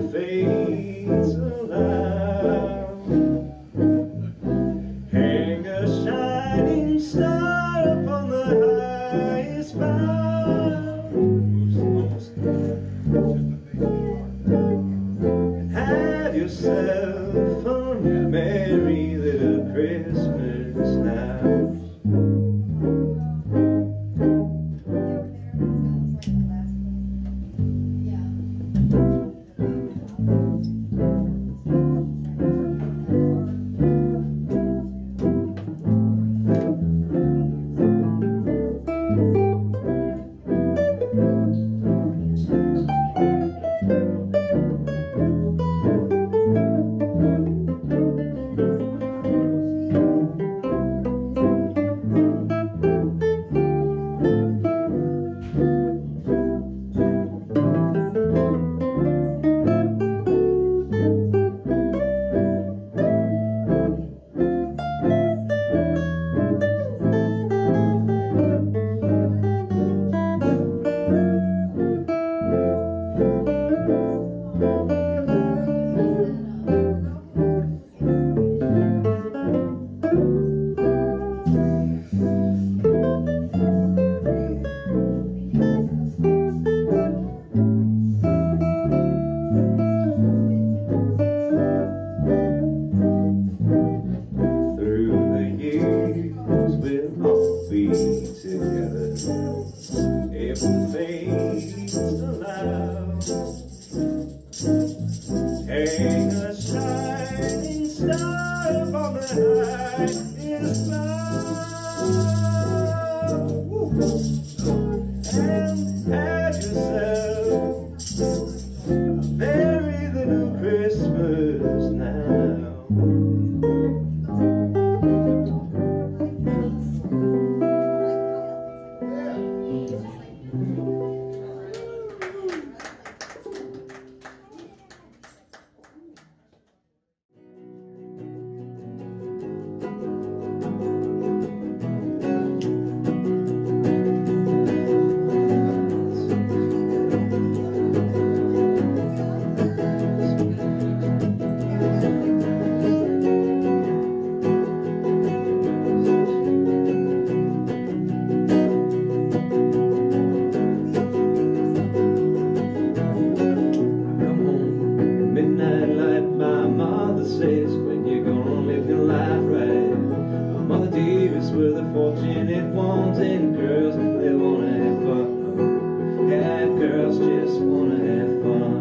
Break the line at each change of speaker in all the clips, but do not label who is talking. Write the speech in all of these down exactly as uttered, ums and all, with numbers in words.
fates allow. Hang a shining star upon the highest bough, and have yourself a merry little Christmas now. Together, if the fates allow, hang a shining star upon the highest bough, and have yourself a merry little Christmas now. When you're gonna live your life right, my mother dearest were the fortunate ones, and girls, they wanna have fun. Yeah, girls just wanna have fun.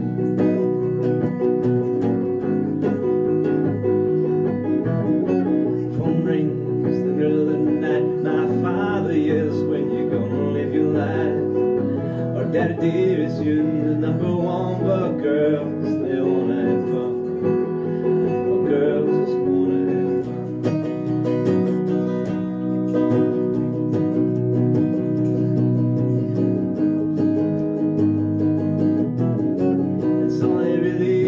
Phone rings the middle of the night, my father yells, when you're gonna live your life. Or daddy dearest, you're the number one, but girls, they wanna have fun. Girls just wanna have fun. That's all they really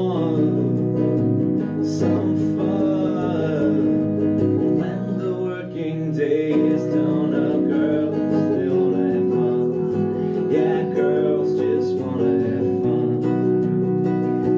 want, some fun. When the working day is done, oh, girls, they wanna have fun. Yeah, girls just wanna have fun.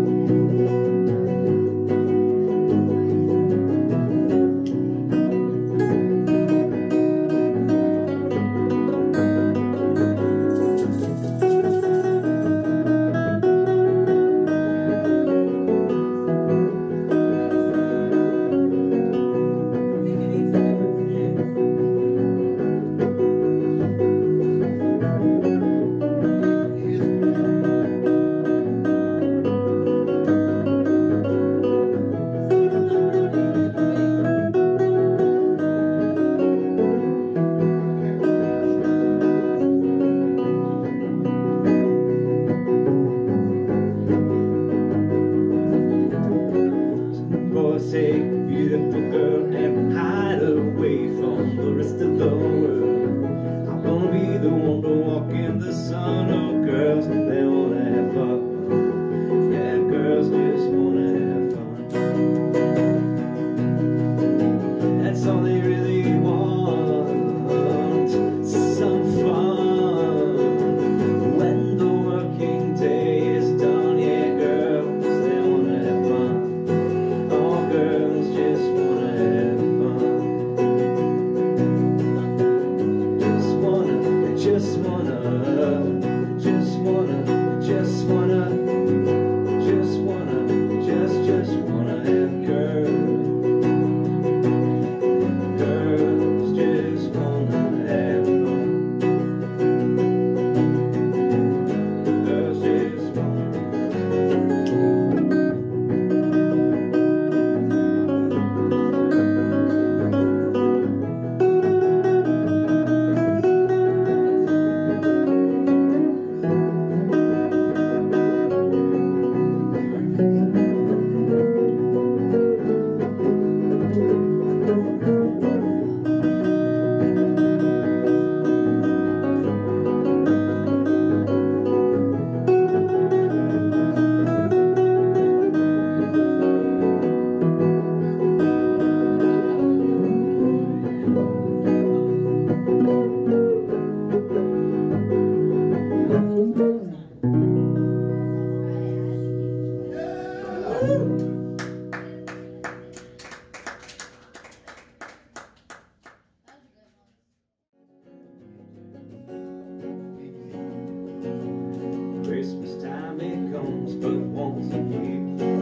Christmas time it comes but once a year.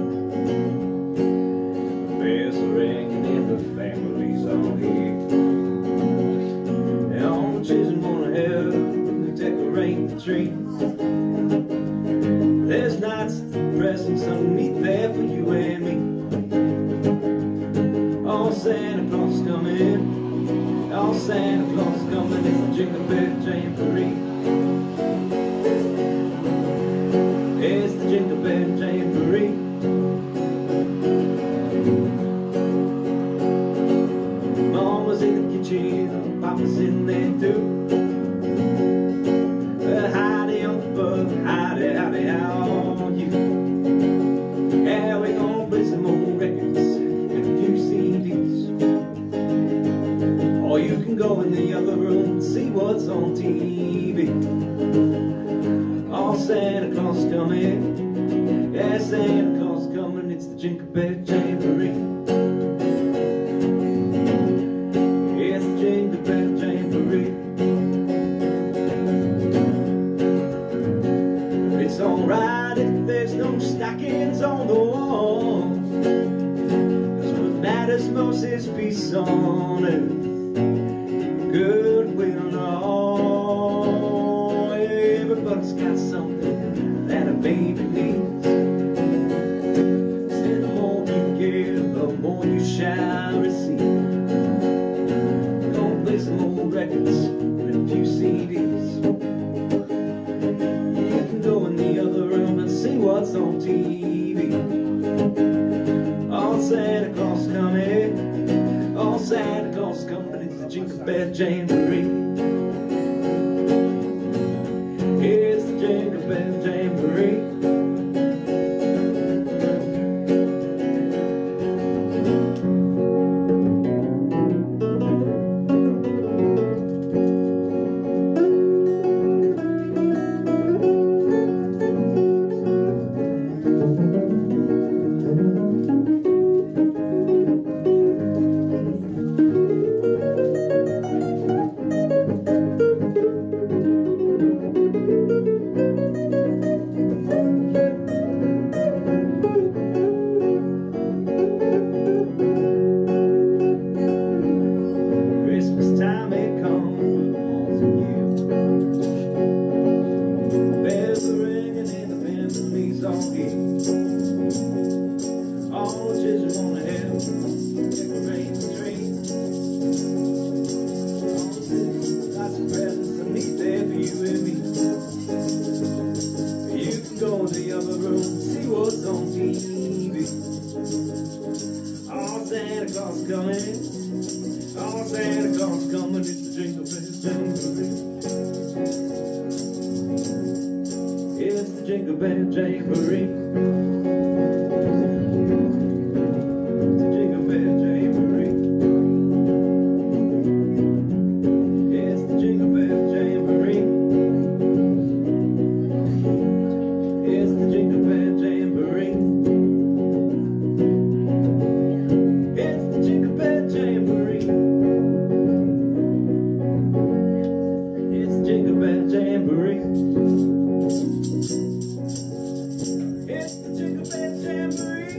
Bells are ringing and the family's all here. And all the children wanna help decorate the tree. There's nights of presents underneath there for you and me. Oh, Santa Claus is coming. Oh, Santa Claus is coming. It's the Jingle Bell Jamboree. It's the Jingle Bell Jamboree. Mama's in the kitchen, Papa's in there too. Uh, howdy, Uncle Bud, howdy, howdy, how are you? Yeah, we're gonna play some old records and a few C Ds. Or you can go in the other room and see what's on T V. Oh, Santa Claus is coming. Yeah, Santa Claus is coming. It's the Jingle Bell Jamboree. It's the Jingle Bell Jamboree. It's alright if there's no stockings on the wall, 'cause what matters most is peace on earth, goodwill and all. Everybody's got something that a baby needs. And the more you give, the more you shall receive. Gonna play some old records and a few C Ds. You can go in the other room and see what's on T V. Oh, Santa Claus is coming. Oh, Santa Claus is coming. It's the Jingle Bell Jamboree. It's the Jingle Bell Jamboree. Go in the other room, see what's on T V. Oh, Santa Claus is coming. Oh, Santa Claus is coming. It's the Jingle Bell Jamboree. It's the Jingle Bell Jamboree. The Jingle Bell Jamboree. It's the Jingle Bell Jamboree. It's the Jingle Bell Jamboree. It's the Jingle Bell Jamboree. It's the Jingle Bell Jamboree. It's the Jingle Bell Jamboree.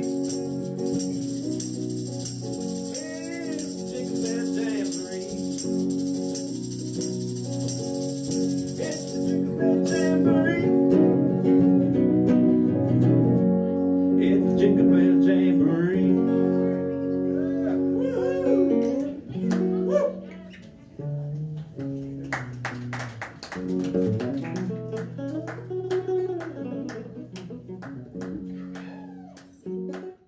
It's the Jingle Bell Jamboree. It's the Jingle Bell Jamboree. It's the Jingle Bell Jamboree. Woo!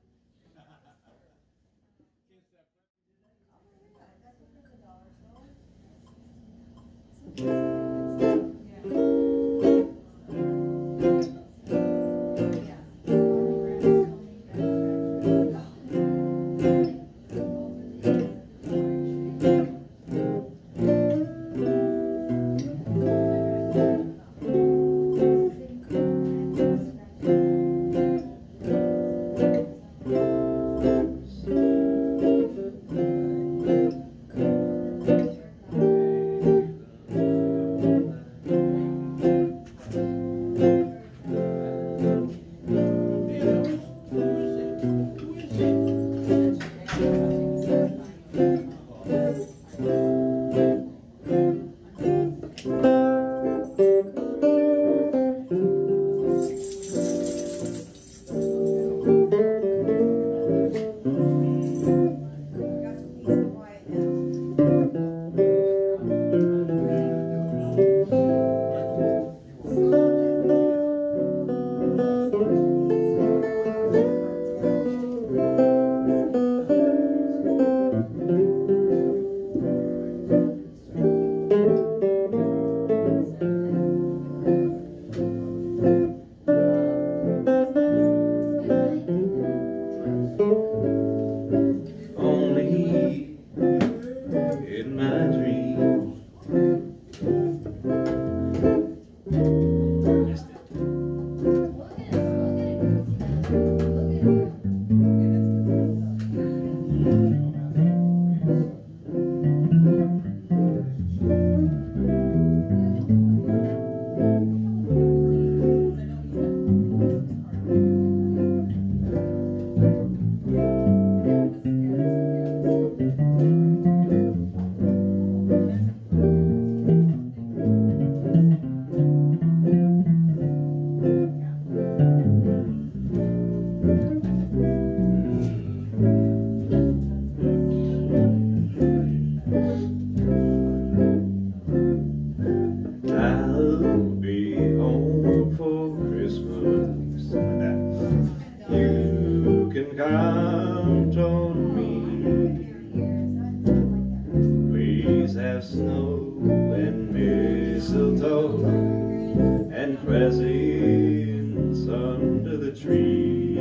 tree.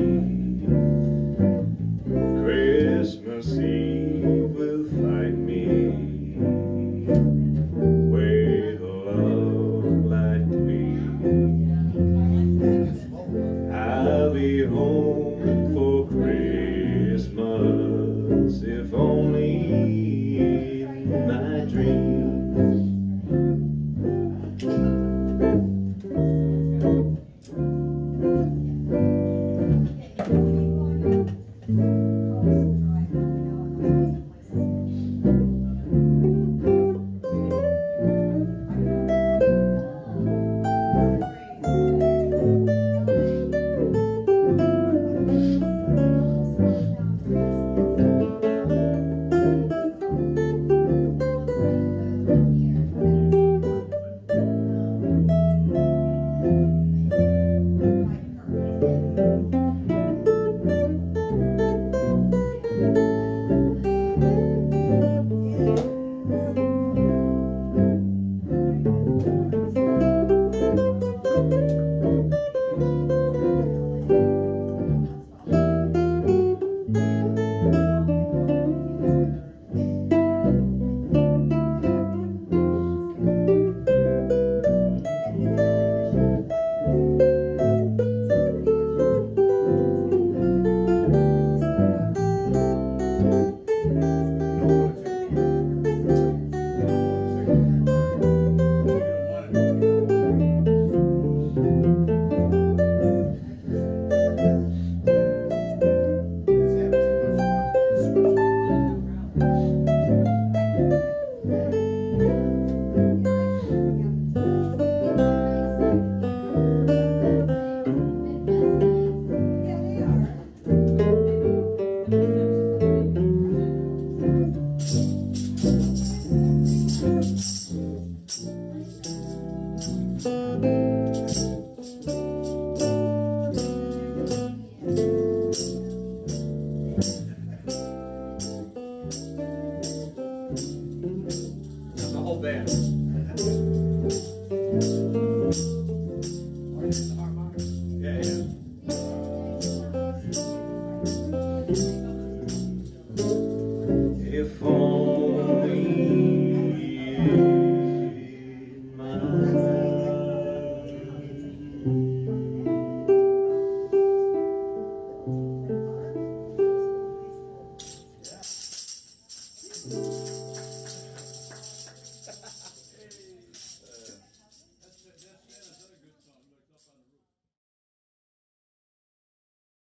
Christmas Eve will find me with a love like me. I'll be home for Christmas, if only in my dreams.